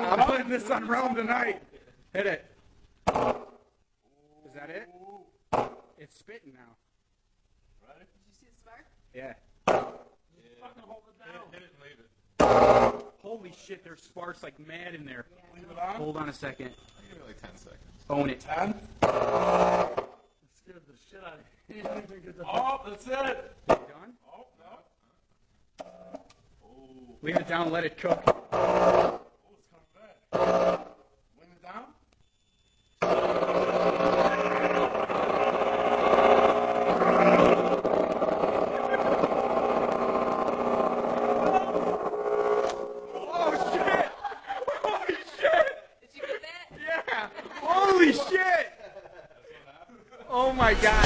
I'm putting this on Realm tonight. Hit it. Is that it? It's spitting now. Ready? Did you see the spark? Yeah. Fucking hold it down. Hit it and leave it. Holy shit, there's sparks like mad in there. Leave it on. Hold on a second. I'll give it like 10 seconds. Own it. 10. It scared the shit out of you. Oh, that's it. Done? Oh, no. Oh, Leave it down and let it cook. it's coming back. Lean it down. Oh shit! Holy shit! Did you get that? Yeah! Holy shit! Oh my god!